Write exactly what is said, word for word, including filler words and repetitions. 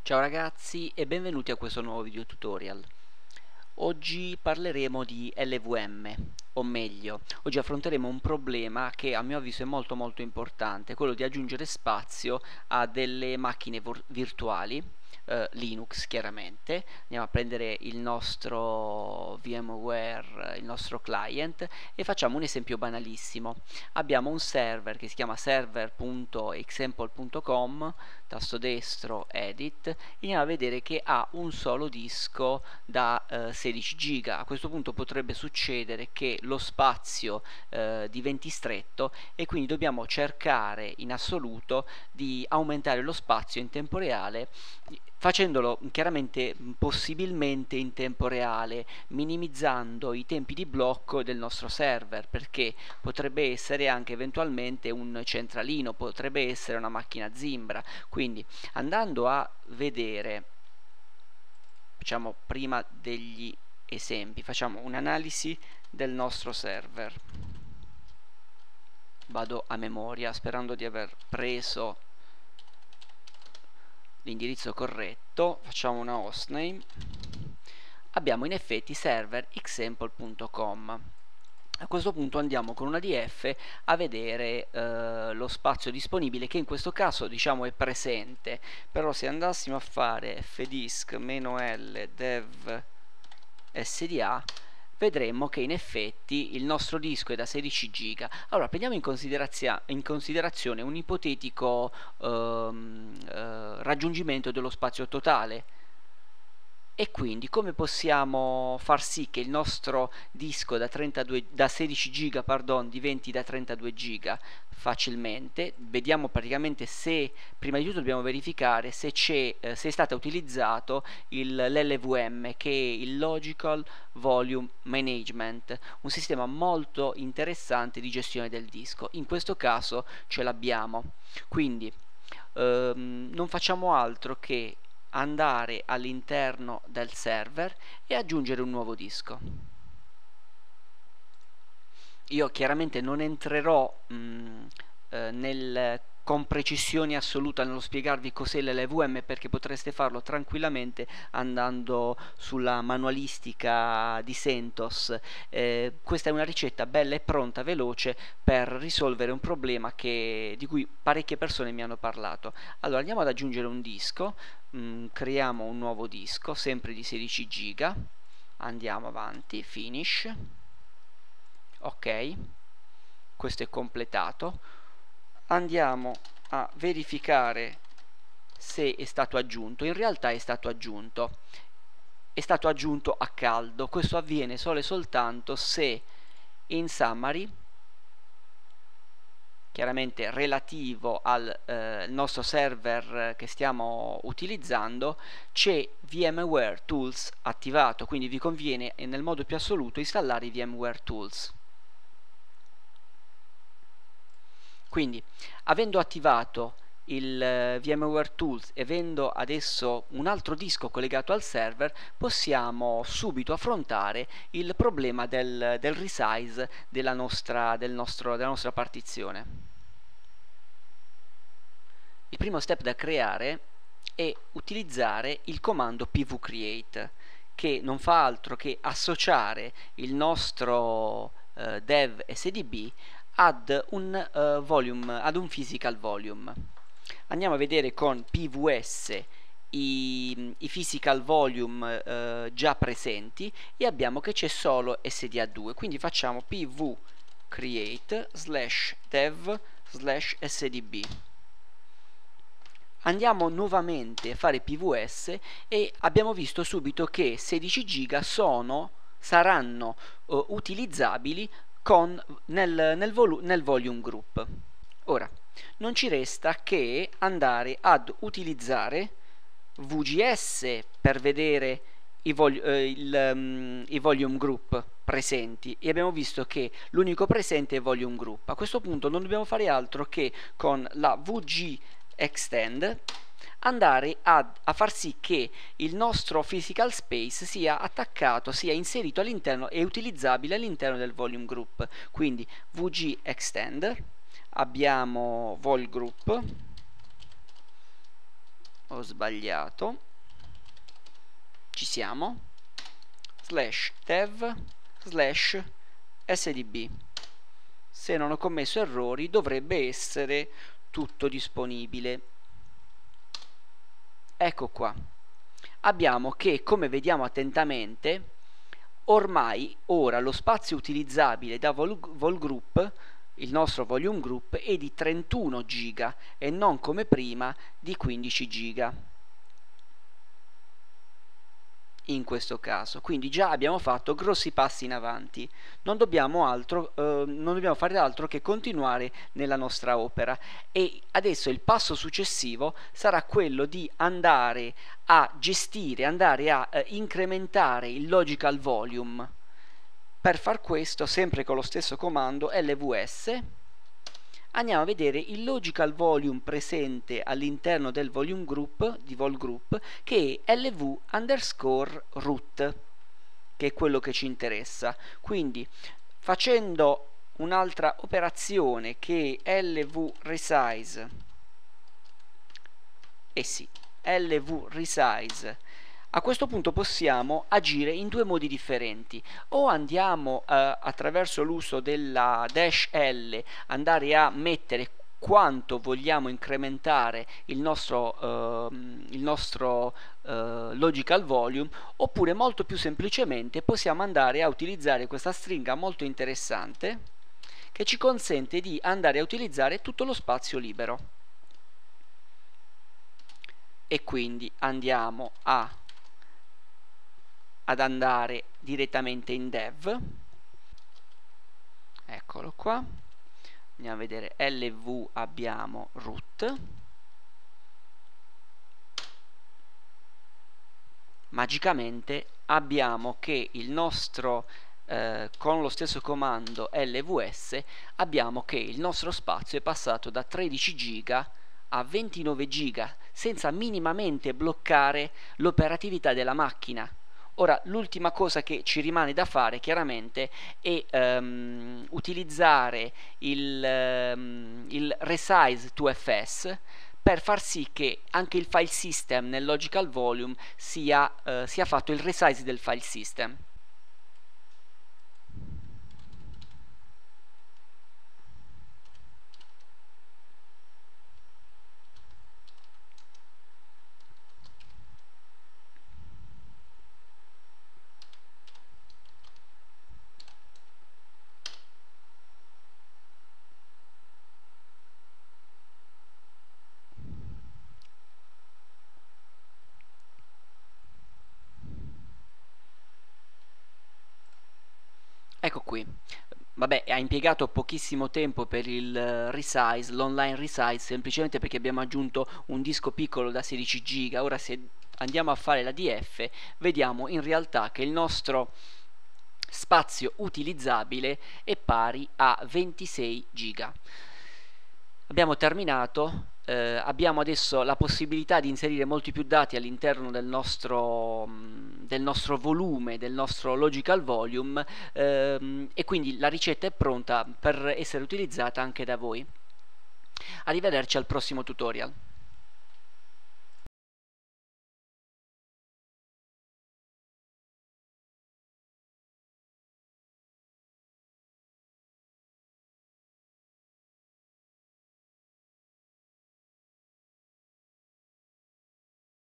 Ciao ragazzi e benvenuti a questo nuovo video tutorial. Oggi parleremo di L V M, o meglio, oggi affronteremo un problema che a mio avviso è molto molto importante, quello di aggiungere spazio a delle macchine virtuali, eh, Linux chiaramente. Andiamo a prendere il nostro VMware, il nostro client, e facciamo un esempio banalissimo. Abbiamo un server che si chiama server punto example punto com, tasto destro, edit, e andiamo a vedere che ha un solo disco da eh, sedici giga. A questo punto potrebbe succedere che lo spazio eh, diventi stretto e quindi dobbiamo cercare in assoluto di aumentare lo spazio in tempo reale, facendolo chiaramente possibilmente in tempo reale, minimizzando i tempi di blocco del nostro server, perché potrebbe essere anche eventualmente un centralino, potrebbe essere una macchina Zimbra. Quindi andando a vedere, facciamo prima degli esempi, facciamo un'analisi del nostro server. Vado a memoria sperando di aver preso l'indirizzo corretto. Facciamo una hostname. Abbiamo in effetti server example punto com. A questo punto andiamo con una D F a vedere eh, lo spazio disponibile, che in questo caso diciamo è presente, però se andassimo a fare fdisk-l dev sda vedremmo che in effetti il nostro disco è da sedici giga. Allora prendiamo in, considerazia in considerazione un ipotetico ehm, eh, raggiungimento dello spazio totale. E quindi come possiamo far sì che il nostro disco da, trentadue, da sedici giga pardon, diventi da trentadue giga? Facilmente vediamo praticamente se, prima di tutto dobbiamo verificare se, c'è, eh, se è stato utilizzato l'L V M, che è il Logical Volume Management, un sistema molto interessante di gestione del disco. In questo caso ce l'abbiamo, quindi ehm, non facciamo altro che andare all'interno del server e aggiungere un nuovo disco. Io chiaramente non entrerò mh, eh, nel, con precisione assoluta nello spiegarvi cos'è l'L V M, perché potreste farlo tranquillamente andando sulla manualistica di CentOS. Eh, questa è una ricetta bella e pronta, veloce, per risolvere un problema che, di cui parecchie persone mi hanno parlato. Allora andiamo ad aggiungere un disco, mh, creiamo un nuovo disco sempre di sedici giga, andiamo avanti, finish. Ok, questo è completato. Andiamo a verificare se è stato aggiunto. In realtà è stato aggiunto è stato aggiunto a caldo. Questo avviene solo e soltanto se in summary, chiaramente relativo al eh, nostro server che stiamo utilizzando, c'è VMware Tools attivato, quindi vi conviene nel modo più assoluto installare i VMware Tools. Quindi, avendo attivato il uh, VMware Tools e avendo adesso un altro disco collegato al server, possiamo subito affrontare il problema del, del resize della nostra, del nostro, della nostra partizione. Il primo step da creare è utilizzare il comando pvcreate, che non fa altro che associare il nostro uh, dev sdb ad un, uh, volume, ad un physical volume. Andiamo a vedere con pvs i, i physical volume uh, già presenti e abbiamo che c'è solo S D A due, quindi facciamo pvcreate slash dev slash sdb. Andiamo nuovamente a fare pvs e abbiamo visto subito che sedici giga sono, saranno uh, utilizzabili con, nel, nel, volu nel volume group. Ora non ci resta che andare ad utilizzare V G S per vedere i, vol eh, il, um, i volume group presenti, e abbiamo visto che l'unico presente è volume group. A questo punto non dobbiamo fare altro che con la vgextend andare ad, a far sì che il nostro physical space sia attaccato, sia inserito all'interno e utilizzabile all'interno del volume group. Quindi vgextend, abbiamo vol group, ho sbagliato, ci siamo, slash dev slash sdb. Se non ho commesso errori dovrebbe essere tutto disponibile. Ecco qua. Abbiamo che, come vediamo attentamente, ormai ora lo spazio utilizzabile da vol, vol group, il nostro volume group, è di trentuno giga e non come prima di quindici giga in questo caso. Quindi già abbiamo fatto grossi passi in avanti, non dobbiamo, altro, eh, non dobbiamo fare altro che continuare nella nostra opera, e adesso il passo successivo sarà quello di andare a gestire, andare a eh, incrementare il logical volume. Per far questo, sempre con lo stesso comando lvs, andiamo a vedere il logical volume presente all'interno del volume group, di vol group, che è lv underscore root, che è quello che ci interessa. Quindi facendo un'altra operazione che è lv resize, eh sì, lv resize, a questo punto possiamo agire in due modi differenti. O andiamo eh, attraverso l'uso della dash L andare a mettere quanto vogliamo incrementare il nostro, eh, il nostro eh, logical volume, oppure molto più semplicemente possiamo andare a utilizzare questa stringa molto interessante che ci consente di andare a utilizzare tutto lo spazio libero. E quindi andiamo a ad andare direttamente in dev, eccolo qua, andiamo a vedere lv, abbiamo root, magicamente abbiamo che il nostro eh, con lo stesso comando lvs abbiamo che il nostro spazio è passato da tredici giga a ventinove giga senza minimamente bloccare l'operatività della macchina. Ora, l'ultima cosa che ci rimane da fare chiaramente è um, utilizzare il, um, il resize to fs per far sì che anche il file system nel logical volume sia, uh, sia fatto il resize del file system. Ecco qui. Vabbè, ha impiegato pochissimo tempo per il resize, l'online resize, semplicemente perché abbiamo aggiunto un disco piccolo da sedici giga. Ora se andiamo a fare la D F, vediamo in realtà che il nostro spazio utilizzabile è pari a ventisei giga. Abbiamo terminato. Eh, abbiamo adesso la possibilità di inserire molti più dati all'interno del nostro, del nostro volume, del nostro logical volume, ehm, e quindi la ricetta è pronta per essere utilizzata anche da voi. Arrivederci al prossimo tutorial.